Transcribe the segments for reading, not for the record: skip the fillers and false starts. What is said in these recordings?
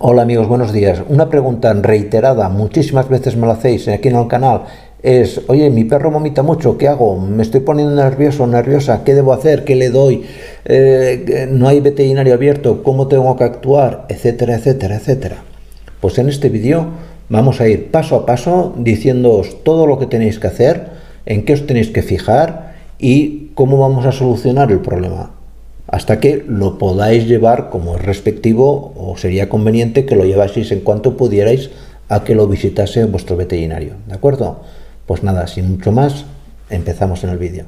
Hola amigos, buenos días. Una pregunta reiterada, muchísimas veces me la hacéis aquí en el canal, es: oye, mi perro vomita mucho, ¿qué hago? Me estoy poniendo nervioso, nerviosa, ¿qué debo hacer? ¿Qué le doy? No hay veterinario abierto, ¿cómo tengo que actuar? Etcétera, etcétera, etcétera. Pues en este vídeo vamos a ir paso a paso diciéndoos todo lo que tenéis que hacer, en qué os tenéis que fijar y cómo vamos a solucionar el problema, hasta que lo podáis llevar como es respectivo, o sería conveniente que lo llevaseis en cuanto pudierais a que lo visitase vuestro veterinario, ¿de acuerdo? Pues nada, sin mucho más, empezamos en el vídeo.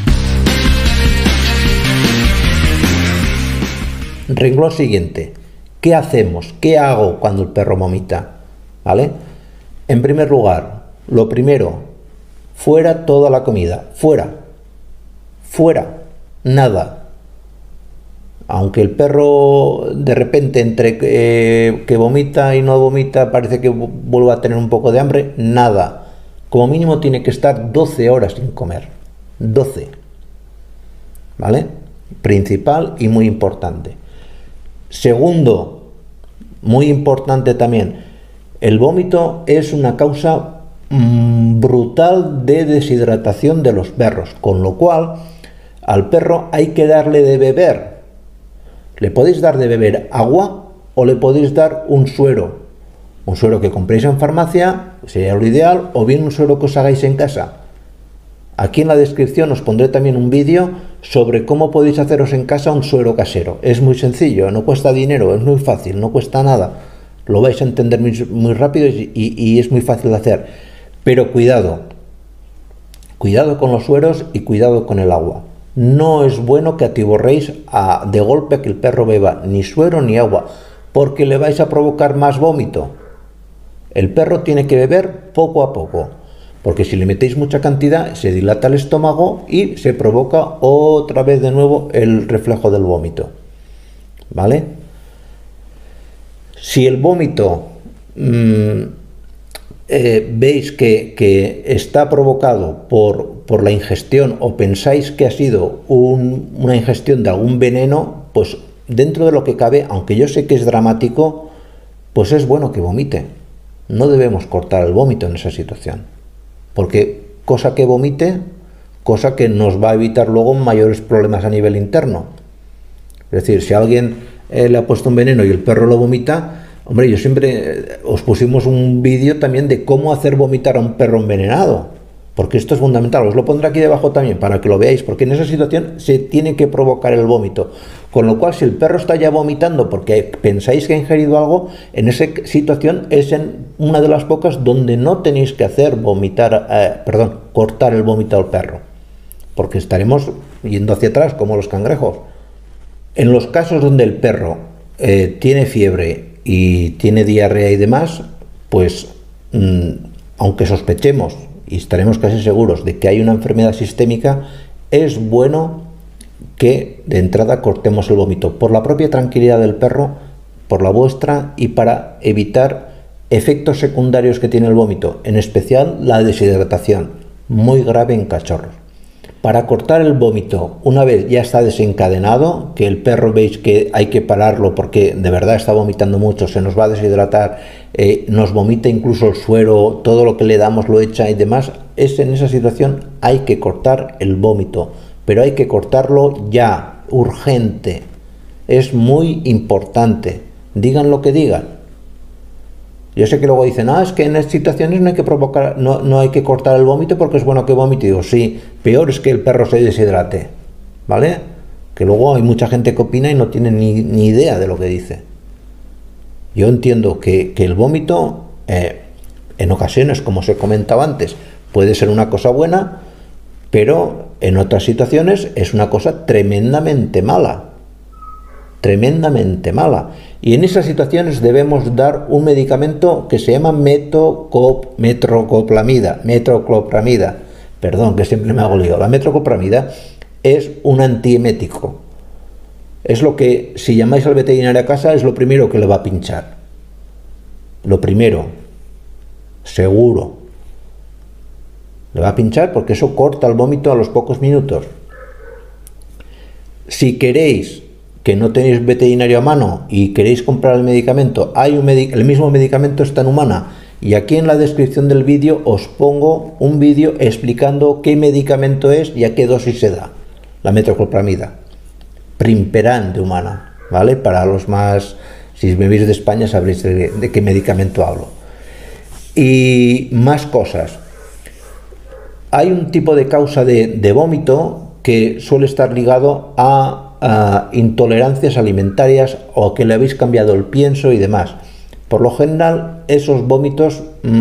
Renglón siguiente: ¿qué hacemos? ¿Qué hago cuando el perro vomita? ¿Vale? En primer lugar, lo primero, fuera toda la comida, fuera, nada. Aunque el perro de repente entre que vomita y no vomita parece que vuelva a tener un poco de hambre, nada. Como mínimo tiene que estar 12 horas sin comer. 12. ¿Vale? Principal y muy importante. Segundo, muy importante también, el vómito es una causa brutal de deshidratación de los perros, con lo cual al perro hay que darle de beber. Le podéis dar de beber agua o le podéis dar un suero que compréis en farmacia, sería lo ideal, o bien un suero que os hagáis en casa. Aquí en la descripción os pondré también un vídeo sobre cómo podéis haceros en casa un suero casero. Es muy sencillo, no cuesta dinero, es muy fácil, no cuesta nada. Lo vais a entender muy rápido y es muy fácil de hacer. Pero cuidado con los sueros y cuidado con el agua. No es bueno que atiborréis de golpe que el perro beba ni suero ni agua, porque le vais a provocar más vómito. El perro tiene que beber poco a poco, porque si le metéis mucha cantidad se dilata el estómago y se provoca otra vez de nuevo el reflejo del vómito. ¿Vale? Si el vómito veis que está provocado por la ingestión, o pensáis que ha sido una ingestión de algún veneno, pues dentro de lo que cabe, aunque yo sé que es dramático, pues es bueno que vomite. No debemos cortar el vómito en esa situación, porque cosa que vomite, cosa que nos va a evitar luego mayores problemas a nivel interno. Es decir, si alguien le ha puesto un veneno y el perro lo vomita, hombre, yo siempre os pusimos un vídeo también de cómo hacer vomitar a un perro envenenado, porque esto es fundamental. Os lo pondré aquí debajo también para que lo veáis, porque en esa situación se tiene que provocar el vómito. Con lo cual, si el perro está ya vomitando porque pensáis que ha ingerido algo, en esa situación es en una de las pocas donde no tenéis que hacer cortar el vómito al perro, porque estaremos yendo hacia atrás como los cangrejos. En los casos donde el perro tiene fiebre y tiene diarrea y demás, pues aunque sospechemos y estaremos casi seguros de que hay una enfermedad sistémica, es bueno que de entrada cortemos el vómito, por la propia tranquilidad del perro, por la vuestra, y para evitar efectos secundarios que tiene el vómito, en especial la deshidratación, muy grave en cachorros. Para cortar el vómito, una vez ya está desencadenado, que el perro veis que hay que pararlo porque de verdad está vomitando mucho, se nos va a deshidratar, nos vomita incluso el suero, todo lo que le damos lo echa y demás, en esa situación hay que cortar el vómito, pero hay que cortarlo ya, urgente. Es muy importante, digan lo que digan. Yo sé que luego dicen, es que en estas situaciones no hay que no hay que cortar el vómito porque es bueno que vomite. Digo, sí, peor es que el perro se deshidrate, ¿vale? Que luego hay mucha gente que opina y no tiene ni idea de lo que dice. Yo entiendo que el vómito, en ocasiones, como os he comentado antes, puede ser una cosa buena, pero en otras situaciones es una cosa tremendamente mala. Tremendamente mala. Y en esas situaciones debemos dar un medicamento que se llama metoclopramida, perdón, que siempre me hago lío. La metoclopramida es un antiemético. Es lo que, si llamáis al veterinario a casa, es lo primero que le va a pinchar. Lo primero, seguro. Le va a pinchar porque eso corta el vómito a los pocos minutos. Si queréis que no tenéis veterinario a mano y queréis comprar el medicamento, el mismo medicamento está en humana, y aquí en la descripción del vídeo os pongo un vídeo explicando qué medicamento es y a qué dosis se da, la metoclopramida, Primperan de humana, ¿vale? Para los más, si me veis de España sabréis de qué medicamento hablo. Y más cosas. Hay un tipo de causa de vómito que suele estar ligado a intolerancias alimentarias o que le habéis cambiado el pienso y demás. Por lo general, esos vómitos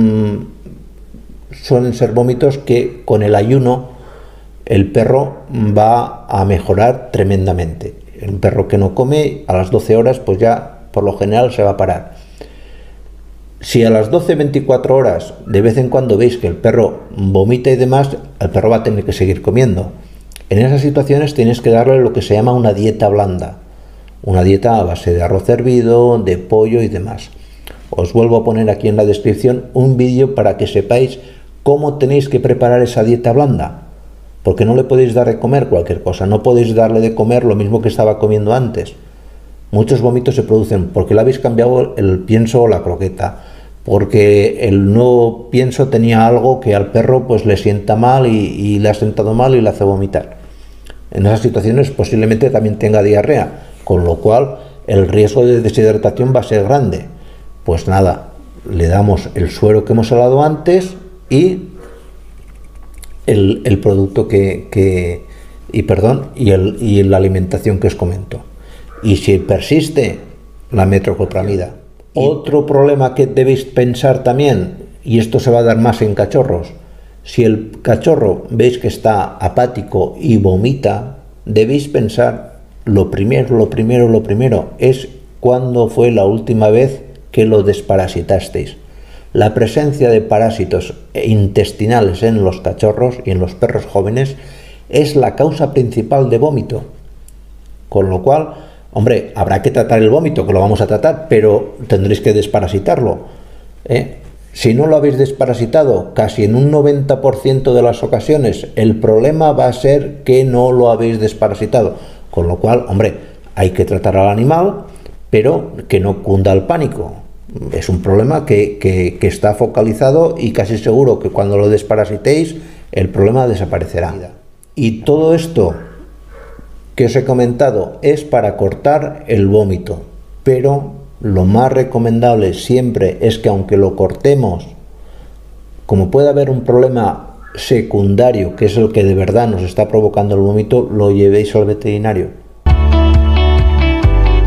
suelen ser vómitos que con el ayuno el perro va a mejorar tremendamente. Un perro que no come a las 12 horas, pues ya por lo general se va a parar. Si a las 12-24 horas de vez en cuando veis que el perro vomita y demás, el perro va a tener que seguir comiendo. En esas situaciones tenéis que darle lo que se llama una dieta blanda, una dieta a base de arroz hervido, de pollo y demás. Os vuelvo a poner aquí en la descripción un vídeo para que sepáis cómo tenéis que preparar esa dieta blanda, porque no le podéis dar de comer cualquier cosa, no podéis darle de comer lo mismo que estaba comiendo antes. Muchos vómitos se producen porque le habéis cambiado el pienso o la croqueta, porque el nuevo pienso tenía algo que al perro pues le sienta mal y le ha sentado mal y le hace vomitar. En esas situaciones posiblemente también tenga diarrea, con lo cual el riesgo de deshidratación va a ser grande. Pues nada, le damos el suero que hemos hablado antes y el producto y la alimentación que os comento. Y si persiste, la metoclopramida. Otro problema que debéis pensar también, y esto se va a dar más en cachorros, si el cachorro veis que está apático y vomita, debéis pensar lo primero es cuándo fue la última vez que lo desparasitasteis. La presencia de parásitos intestinales en los cachorros y en los perros jóvenes es la causa principal de vómito, con lo cual, hombre, habrá que tratar el vómito, que lo vamos a tratar, pero tendréis que desparasitarlo, ¿eh? Si no lo habéis desparasitado, casi en un 90% de las ocasiones, el problema va a ser que no lo habéis desparasitado, con lo cual, hombre, hay que tratar al animal, pero que no cunda el pánico. Es un problema que está focalizado y casi seguro que cuando lo desparasitéis, el problema desaparecerá. Y todo esto que os he comentado es para cortar el vómito, pero lo más recomendable siempre es que aunque lo cortemos, como puede haber un problema secundario, que es el que de verdad nos está provocando el vómito, lo llevéis al veterinario.